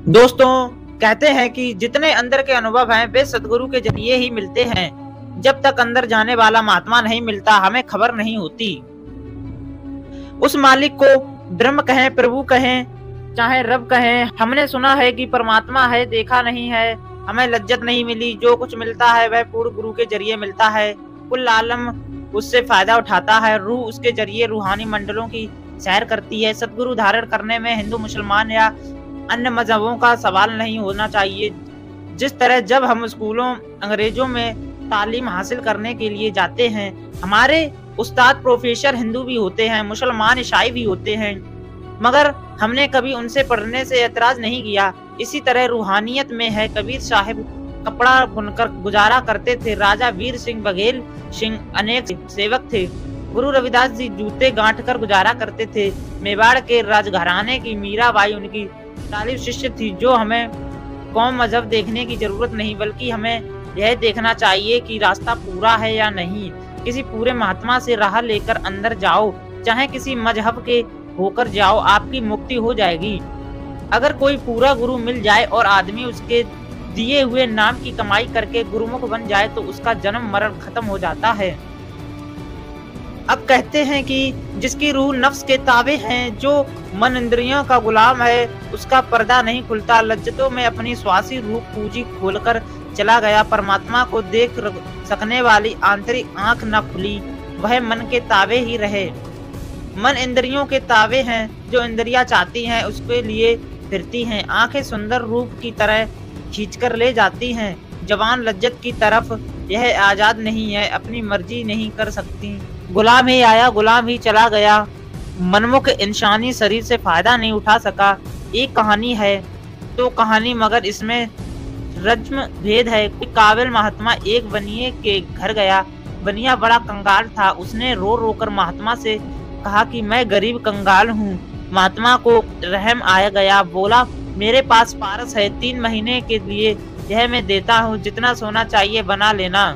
दोस्तों, कहते हैं कि जितने अंदर के अनुभव हैं वे सदगुरु के जरिए ही मिलते हैं। जब तक अंदर जाने वाला महात्मा नहीं मिलता हमें खबर नहीं होती। उस मालिक को ब्रह्म कहें, प्रभु कहें, चाहे रब कहें, हमने सुना है कि परमात्मा है, देखा नहीं है। हमें लज्जत नहीं मिली। जो कुछ मिलता है वह पूर्ण गुरु के जरिए मिलता है। कुल आलम उससे फायदा उठाता है। रूह उसके जरिए रूहानी मंडलों की सैर करती है। सदगुरु धारण करने में हिंदू, मुसलमान या अन्य मजहबों का सवाल नहीं होना चाहिए। जिस तरह जब हम स्कूलों अंग्रेजों में तालीम हासिल करने के लिए जाते हैं, हमारे उस्ताद प्रोफेसर हिंदू भी होते हैं, मुसलमान, ईसाई भी होते हैं, मगर हमने कभी उनसे पढ़ने से एतराज नहीं किया। इसी तरह रूहानियत में है। कबीर साहिब कपड़ा बुनकर गुजारा करते थे। राजा वीर सिंह बघेल सिंह अनेक सेवक थे। गुरु रविदास जी जूते गांठ कर गुजारा करते थे। मेवाड़ के राजघराने की मीराबाई उनकी तालिब शिष्य थी। जो हमें कौम मजहब देखने की जरूरत नहीं, बल्कि हमें यह देखना चाहिए कि रास्ता पूरा है या नहीं। किसी पूरे महात्मा से राह लेकर अंदर जाओ, चाहे किसी मजहब के होकर जाओ, आपकी मुक्ति हो जाएगी। अगर कोई पूरा गुरु मिल जाए और आदमी उसके दिए हुए नाम की कमाई करके गुरुमुख बन जाए तो उसका जन्म मरण खत्म हो जाता है। अब कहते हैं कि जिसकी रूह नफ्स के ताबे हैं, जो मन इंद्रियों का गुलाम है, उसका पर्दा नहीं खुलता। लज्जतों में अपनी स्वासी रूह पूंजी खोलकर चला गया। परमात्मा को देख सकने वाली आंतरिक आंख न खुली, वह मन के ताबे ही रहे। मन इंद्रियों के ताबे हैं। जो इंद्रियां चाहती हैं उसके लिए फिरती हैं। आंखें सुंदर रूप की तरह खींचकर ले जाती हैं। जवान लज्जत की तरफ यह आजाद नहीं है, अपनी मर्जी नहीं कर सकती। गुलाम ही आया, गुलाम ही चला गया। मनमुख इंसानी शरीर से फायदा नहीं उठा सका। एक कहानी है तो कहानी, मगर इसमें रज्म भेद है। कोई काबिल महात्मा एक बनिए के घर गया। बनिया बड़ा कंगाल था। उसने रो रो कर महात्मा से कहा कि मैं गरीब कंगाल हूँ। महात्मा को रहम आया गया। बोला, मेरे पास पारस है, 3 महीने के लिए यह मैं देता हूँ, जितना सोना चाहिए बना लेना।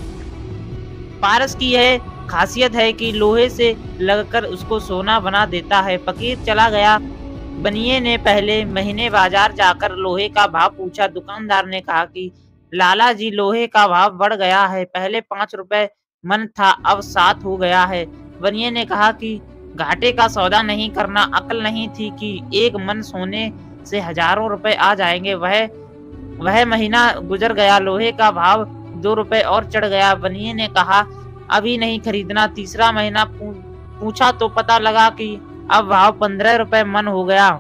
पारस की यह खासियत है कि लोहे से लगकर उसको सोना बना देता है। फकीर चला गया। बनिए ने पहले महीने बाजार जाकर लोहे का भाव पूछा। दुकानदार ने कहा कि लाला जी, लोहे का भाव बढ़ गया है। पहले 5 रुपए मन था, अब 7 हो गया है। बनिए ने कहा कि घाटे का सौदा नहीं करना। अकल नहीं थी कि 1 मन सोने से हजारों रुपए आ जाएंगे। वह महीना गुजर गया। लोहे का भाव 2 रुपए और चढ़ गया। बनिए ने कहा, अभी नहीं खरीदना। तीसरा महीना पूछा तो पता लगा कि अब भाव 15 रुपए मन हो गया।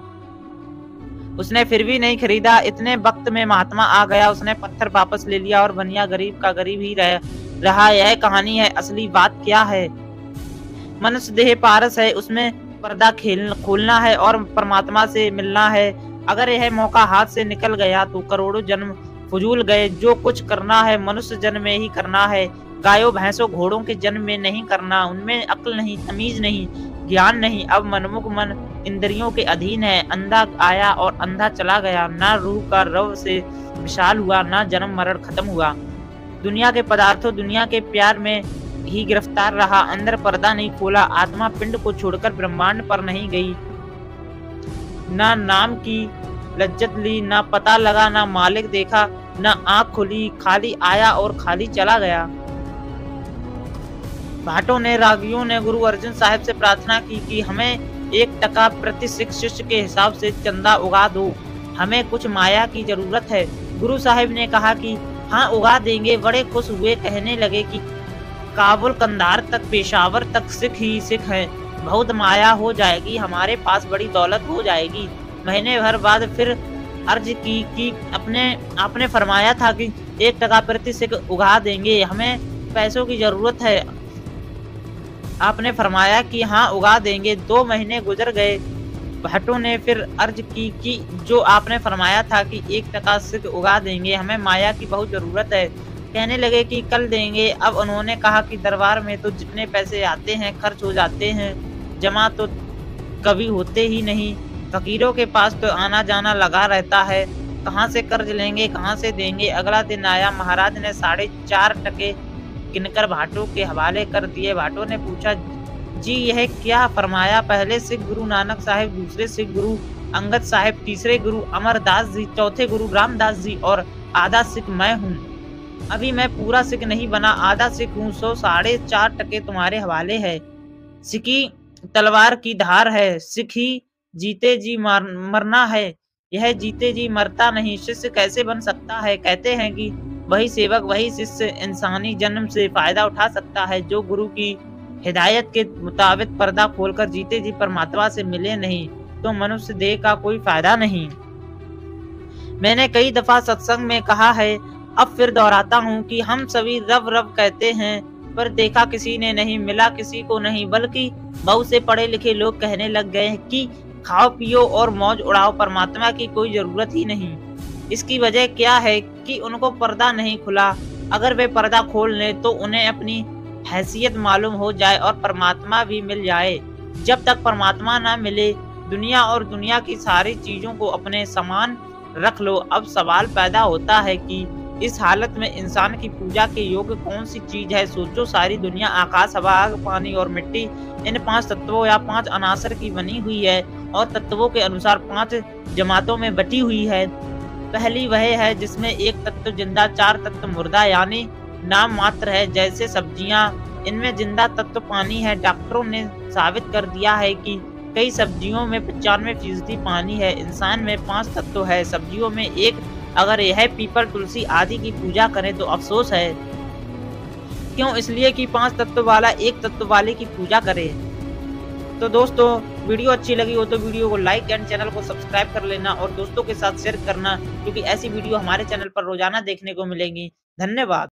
उसने फिर भी नहीं खरीदा। इतने वक्त में महात्मा आ गया। उसने पत्थर वापस ले लिया और बनिया गरीब का गरीब ही रहा। यह कहानी है। असली बात क्या है? मनुष्य देह पारस है, उसमें पर्दा खोलना है और परमात्मा से मिलना है। अगर यह मौका हाथ से निकल गया तो करोड़ों जन्म फजूल गए। जो कुछ करना है मनुष्य जन्म में ही करना है। गायों, भैंसों, घोड़ों के जन्म में नहीं करना। उनमें अक्ल नहीं, तमीज नहीं, ज्ञान नहीं। अब मनमुख मन इंद्रियों के अधीन है। अंधा आया और अंधा चला गया। ना रूह का रव से विशाल हुआ, ना जन्म मरण खत्म हुआ। दुनिया के पदार्थों, दुनिया के प्यार में ही गिरफ्तार रहा। अंदर पर्दा नहीं खोला। आत्मा पिंड को छोड़कर ब्रह्मांड पर नहीं गई। ना नाम की लज्जत ली, ना पता लगा, ना मालिक देखा, ना आंख खुली। खाली आया और खाली चला गया। भाटों ने, रागियों ने गुरु अर्जुन साहिब से प्रार्थना की कि हमें 1 टका प्रति सिख शिष्य के हिसाब से चंदा उगा दो। हमें कुछ माया की जरूरत है। गुरु साहिब ने कहा कि हाँ, उगा देंगे। बड़े खुश हुए। कहने लगे कि काबुल, कंधार तक, पेशावर तक सिख ही सिख हैं। बहुत माया हो जाएगी, हमारे पास बड़ी दौलत हो जाएगी। महीने भर बाद फिर अर्ज की कि आपने फरमाया था कि 1 टका प्रति सिख उगा देंगे, हमें पैसों की जरूरत है। आपने फरमाया कि हाँ, उगा देंगे। 2 महीने गुजर गए। भट्टों ने फिर अर्ज की कि जो आपने फरमाया था कि 1 टका सिख उगा देंगे, हमें माया की बहुत जरूरत है। कहने लगे कि कल देंगे। अब उन्होंने कहा कि दरबार में तो जितने पैसे आते हैं खर्च हो जाते हैं, जमा तो कभी होते ही नहीं। फकीरों के पास तो आना जाना लगा रहता है। कहाँ से कर्ज लेंगे, कहाँ से देंगे। अगला दिन आया। महाराज ने 4.5 टके गिनकर भाटों के हवाले कर दिए। भाटों ने पूछा, जी यह क्या फरमाया? पहले सिख गुरु नानक साहिब, दूसरे सिख गुरु अंगद साहिब, तीसरे गुरु अमरदास जी, चौथे गुरु रामदास जी और आधा सिख मैं हूँ। अभी मैं पूरा सिख नहीं बना, आधा सिख हूँ, 100 4.5% तुम्हारे हवाले है। सिखी तलवार की धार है, सिख ही जीते जी मरना है, यह जीते जी मरता नहीं, शिष्य कैसे बन सकता है। कहते हैं कि वही सेवक वही शिष्य इंसानी जन्म से फायदा उठा सकता है जो गुरु की हिदायत के मुताबिक पर्दा खोलकर जीते जी परमात्मा से मिले नहीं तो मनुष्य देह का कोई फायदा नहीं। मैंने कई दफा सत्संग में कहा है, अब फिर दोहराता हूँ कि हम सभी रब रब कहते हैं, पर देखा किसी ने नहीं, मिला किसी को नहीं, बल्कि बहुत से पढ़े लिखे लोग कहने लग गए कि खाओ पियो और मौज उड़ाओ, परमात्मा की कोई जरूरत ही नहीं। इसकी वजह क्या है कि उनको पर्दा नहीं खुला। अगर वे पर्दा खोल लें तो उन्हें अपनी हैसियत मालूम हो जाए और परमात्मा भी मिल जाए। जब तक परमात्मा ना मिले, दुनिया और दुनिया की सारी चीजों को अपने समान रख लो। अब सवाल पैदा होता है कि इस हालत में इंसान की पूजा के योग्य कौन सी चीज है। सोचो, सारी दुनिया आकाश, हवा, आग, पानी और मिट्टी इन 5 तत्वों या 5 अनासर की बनी हुई है और तत्वों के अनुसार 5 जमातों में बटी हुई है। पहली वह है जिसमें एक तत्व जिंदा, 4 तत्व मुर्दा यानी नाम मात्र है, जैसे सब्जियां, इनमें जिंदा तत्व पानी है। डॉक्टरों ने साबित कर दिया है कि कई सब्जियों में 95% पानी है। इंसान में 5 तत्व है, सब्जियों में 1। अगर यह पीपल, तुलसी आदि की पूजा करें तो अफसोस है। क्यों? इसलिए कि 5 तत्व वाला 1 तत्व वाले की पूजा करे। तो दोस्तों, वीडियो अच्छी लगी हो तो वीडियो को लाइक एंड चैनल को सब्सक्राइब कर लेना और दोस्तों के साथ शेयर करना, क्योंकि ऐसी वीडियो हमारे चैनल पर रोजाना देखने को मिलेंगी। धन्यवाद।